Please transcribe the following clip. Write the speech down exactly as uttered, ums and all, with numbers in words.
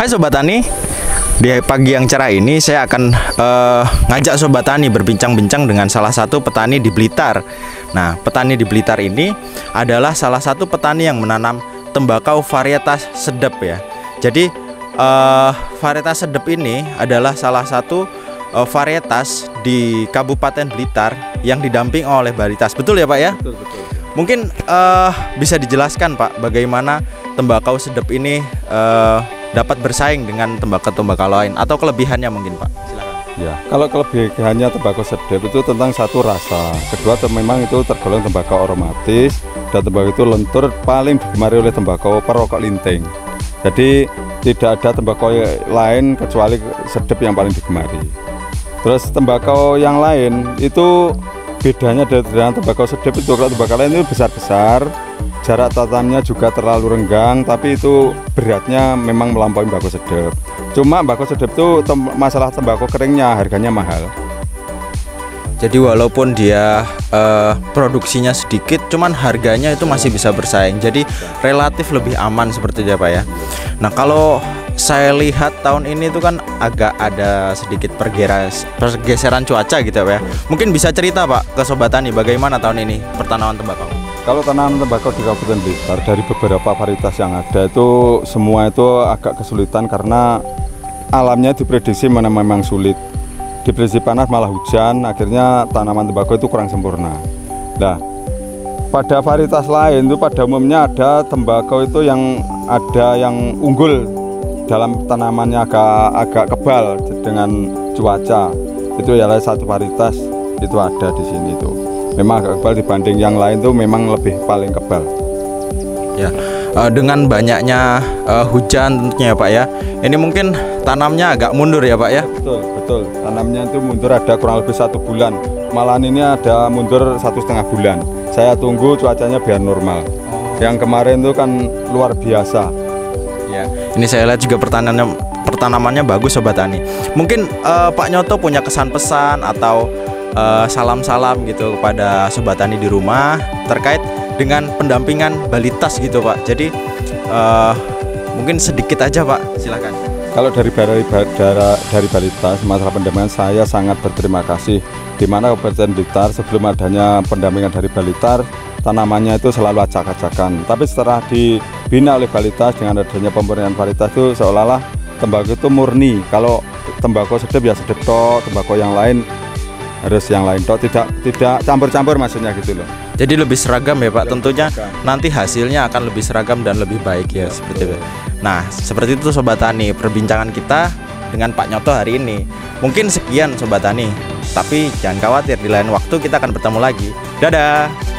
Hai Sobat Tani, di pagi yang cerah ini saya akan uh, ngajak Sobat Tani berbincang-bincang dengan salah satu petani di Blitar. Nah, petani di Blitar ini adalah salah satu petani yang menanam tembakau varietas sedep ya. Jadi uh, varietas sedep ini adalah salah satu uh, varietas di Kabupaten Blitar yang didamping oleh Balitas. Betul ya Pak ya? Betul, betul. Mungkin uh, bisa dijelaskan Pak bagaimana tembakau sedep ini uh, dapat bersaing dengan tembakau-tembakau lain atau kelebihannya mungkin Pak? Silakan. Ya, kalau kelebihannya tembakau sedep itu tentang satu rasa. Kedua, memang itu tergolong tembakau aromatis dan tembakau itu lentur paling digemari oleh tembakau perokok linting. Jadi tidak ada tembakau lain kecuali sedep yang paling digemari. Terus tembakau yang lain itu bedanya dengan tembakau sedep itu, kalau tembakau lain itu besar-besar, jarak tanamnya juga terlalu renggang, tapi itu beratnya memang melampaui tembakau sedep. Cuma tembakau sedep itu tem masalah tembakau keringnya harganya mahal. Jadi walaupun dia uh, produksinya sedikit, cuman harganya itu masih bisa bersaing. Jadi relatif lebih aman seperti itu ya Pak ya. Nah kalau saya lihat tahun ini itu kan agak ada sedikit pergeras, pergeseran cuaca gitu ya Pak ya. Mungkin bisa cerita Pak ke Sobat Tani bagaimana tahun ini pertanaman tembakau? Kalau tanaman tembakau di Kabupaten Blitar dari beberapa varietas yang ada itu semua itu agak kesulitan karena alamnya diprediksi mana memang sulit. Diprediksi panas malah hujan, akhirnya tanaman tembakau itu kurang sempurna. Nah, pada varietas lain itu pada umumnya ada tembakau itu yang ada yang unggul dalam tanamannya agak agak kebal dengan cuaca. Itu ya satu varietas itu ada di sini tuh. Memang agak kebal dibanding yang lain tuh memang lebih paling kebal. Ya, uh, dengan banyaknya uh, hujan tentunya ya Pak ya. Ini mungkin tanamnya agak mundur ya Pak ya. Betul, betul. Tanamnya itu mundur ada kurang lebih satu bulan. Malahan ini ada mundur satu setengah bulan. Saya tunggu cuacanya biar normal. Oh. Yang kemarin itu kan luar biasa. Ya, ini saya lihat juga pertanamannya pertanamannya bagus Sobat Tani. Mungkin uh, Pak Nyoto punya kesan pesan atau salam-salam uh, gitu kepada Sobat Tani di rumah terkait dengan pendampingan Balitas gitu Pak. Jadi uh, mungkin sedikit aja Pak, silakan. Kalau dari dari, dari Balitas masalah pendampingan saya sangat berterima kasih. Di mana Kabupaten Blitar sebelum adanya pendampingan dari Balitar tanamannya itu selalu acak-acakan. Tapi setelah dibina oleh Balitas dengan adanya pemberian varietas itu seolah-olah tembakau itu murni. Kalau tembakau sedep ya sedep tok, tembakau yang lain harus yang lain tok, tidak tidak campur-campur maksudnya gitu loh. Jadi lebih seragam ya Pak, lebih tentunya seragam. Nanti hasilnya akan lebih seragam dan lebih baik ya, ya seperti itu. Nah seperti itu Sobat Tani perbincangan kita dengan Pak Nyoto hari ini. Mungkin sekian Sobat Tani, tapi jangan khawatir, di lain waktu kita akan bertemu lagi. Dadah.